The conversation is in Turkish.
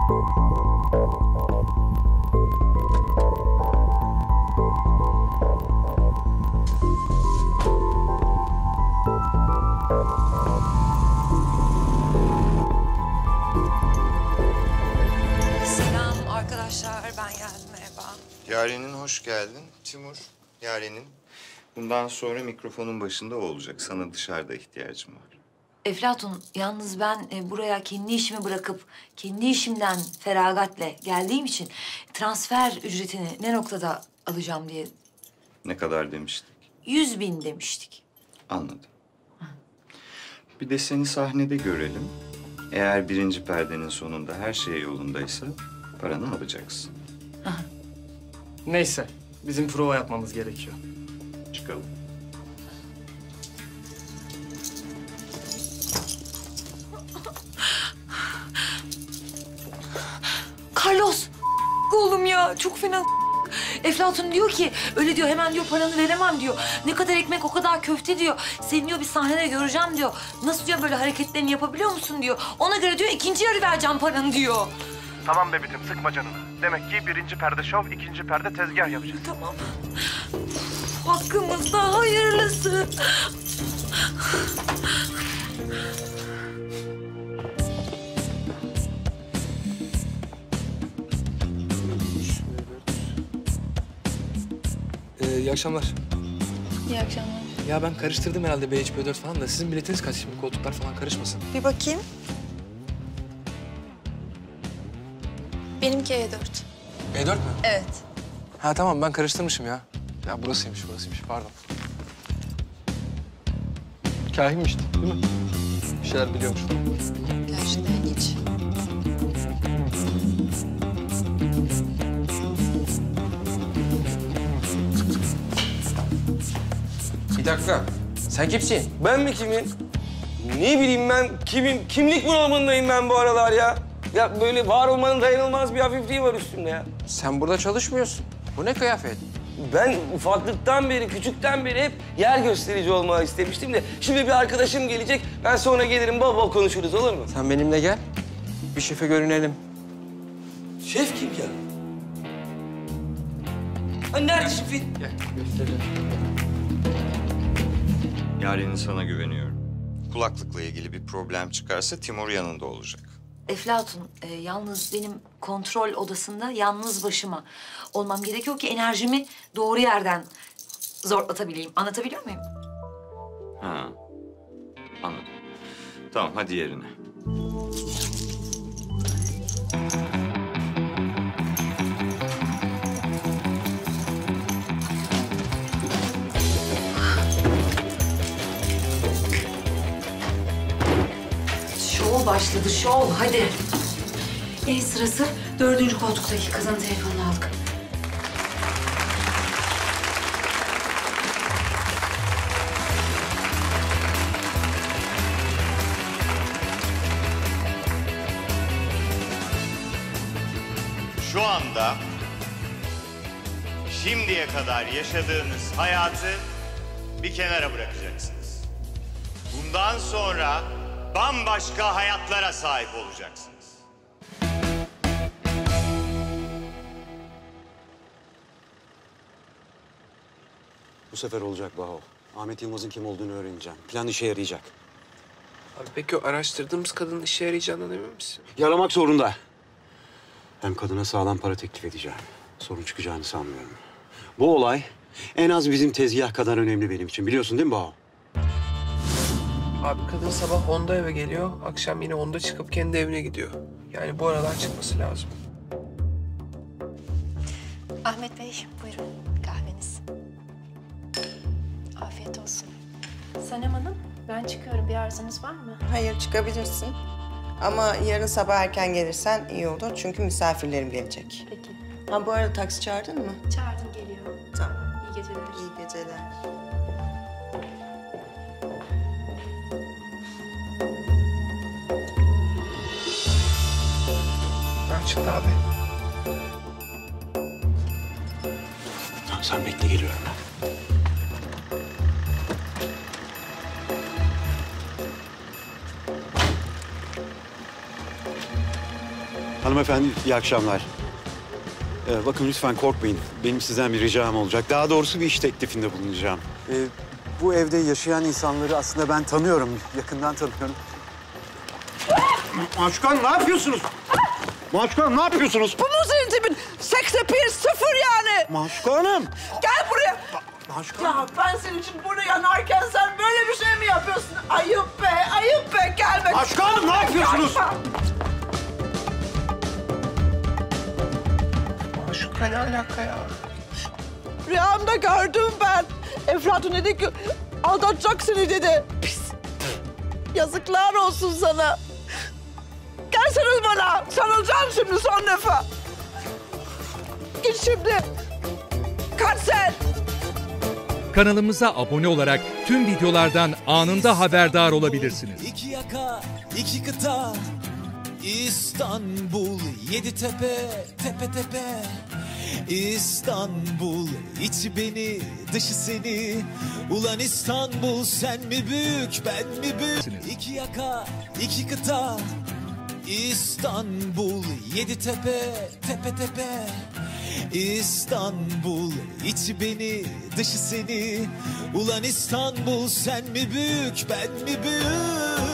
Selam arkadaşlar, ben geldim, merhaba. Yaren'in hoş geldin. Timur, Yaren'in. Bundan sonra mikrofonun başında o olacak. Sana dışarıda ihtiyacım var. Eflatun, yalnız ben buraya kendi işimi bırakıp kendi işimden feragatle geldiğim için transfer ücretini ne noktada alacağım diye Ne kadar demiştik? 100.000 demiştik. Anladım. Bir de seni sahnede görelim. Eğer birinci perdenin sonunda her şey yolundaysa paranı alacaksın. Neyse, bizim prova yapmamız gerekiyor. Çıkalım. Carlos, oğlum ya çok fena. Eflatun diyor ki, öyle diyor hemen diyor paranı veremem diyor. Ne kadar ekmek o kadar köfte diyor. Seni diyor bir sahnede göreceğim diyor. Nasıl diyor böyle hareketlerini yapabiliyor musun diyor. Ona göre diyor ikinci yarı vereceğim paranı diyor. Tamam bebitim, sıkma canını. Demek ki birinci perde şov, ikinci perde tezgah yapacağız. Tamam. Hakkımızda hayırlısı. İyi akşamlar. İyi akşamlar. Ya ben karıştırdım herhalde B3, B4 falan da. Sizin biletiniz kaç şimdi? Koltuklar falan karışmasın. Bir bakayım. Benimki E4. B4 mü? Evet. Ha tamam, ben karıştırmışım ya. Ya burasıymış, pardon. Kahinmişti değil mi? Bir şeyler biliyormuş. Gel şuraya geç. Bir dakika. Sen kimsin? Ben mi kimin? Ne bileyim ben kimin? Kimlik bunalımındayım ben bu aralar ya. Ya böyle var olmanın dayanılmaz bir hafifliği var üstümde ya. Sen burada çalışmıyorsun. Bu ne kıyafet? Ben ufaklıktan beri, küçükten beri hep yer gösterici olmayı istemiştim de... Şimdi bir arkadaşım gelecek, ben sonra gelirim bol bol konuşuruz, olur mu? Sen benimle gel. Bir şefe görünelim. Şef kim ya? Ha, nerede şefin? Gel, göstereceğim. Yaren'in sana güveniyorum. Kulaklıkla ilgili bir problem çıkarsa Timur yanında olacak. Eflatun, yalnız benim kontrol odasında yalnız başıma olmam gerekiyor ki enerjimi doğru yerden zorlatabileyim. Anlatabiliyor muyum? Ha, anladım. Tamam, hadi yerine. Şov başladı, şov. Hadi. Sırası 4. koltuktaki kızın telefonunu aldık. Şu anda şimdiye kadar yaşadığınız hayatı bir kenara bırakacaksınız. Bundan sonra bambaşka hayatlara sahip olacaksınız. Bu sefer olacak Baho. Ahmet Yılmaz'ın kim olduğunu öğreneceğim. Plan işe yarayacak. Abi peki o araştırdığımız kadının işe yarayacağından emin misin? Yaramak zorunda. Hem kadına sağlam para teklif edeceğim. Sorun çıkacağını sanmıyorum. Bu olay en az bizim tezgah kadar önemli benim için. Biliyorsun değil mi Baho? Abi kadın sabah 10'da eve geliyor, akşam yine 10'da çıkıp kendi evine gidiyor. Yani bu aralar çıkması lazım. Ahmet Bey, buyurun kahveniz. Afiyet olsun. Sanem Hanım, ben çıkıyorum. Bir arzunuz var mı? Hayır, çıkabilirsin. Ama yarın sabah erken gelirsen iyi olur. Çünkü misafirlerim gelecek. Peki. Ha, bu arada taksi çağırdın mı? Çağırdım, geliyor. Tamam. İyi geceler. İyi geceler. Çıktı abi. Tamam, sen bekle, geliyorum ben. Hanımefendi iyi akşamlar. Bakın lütfen korkmayın. Benim sizden bir ricam olacak. Daha doğrusu bir iş teklifinde bulunacağım. Bu evde yaşayan insanları aslında ben tanıyorum. Yakından tanıyorum. Maşuka Hanım ne yapıyorsunuz? Maşuka Hanım ne yapıyorsunuz? Bu mu senin tipin? Seks appeal sıfır yani. Maşuka Hanım. Gel buraya. Maşuka Ya ben senin için burada yanarken sen böyle bir şey mi yapıyorsun? Ayıp be, ayıp be. Gelme. Maşuka Hanım ne yapıyorsunuz? Maşuka ne alaka ya? Rüyamda gördüm ben. Eflatun dedi ki aldatacak seni dedi. Pis. Yazıklar olsun sana. Gel sarıl bana. Sarılacağım şimdi son defa. Git şimdi. Kaç sen. Kanalımıza abone olarak tüm videolardan anında haberdar olabilirsiniz. İki yaka, iki kıta, İstanbul, yedi tepe, tepe tepe. İstanbul, içi beni, dışı seni. Ulan İstanbul, sen mi büyük, ben mi büyük? İki yaka, iki kıta, İstanbul, yedi tepe, tepe tepe. İstanbul, içi beni, dışı seni. Ulan İstanbul, sen mi büyük, ben mi büyük?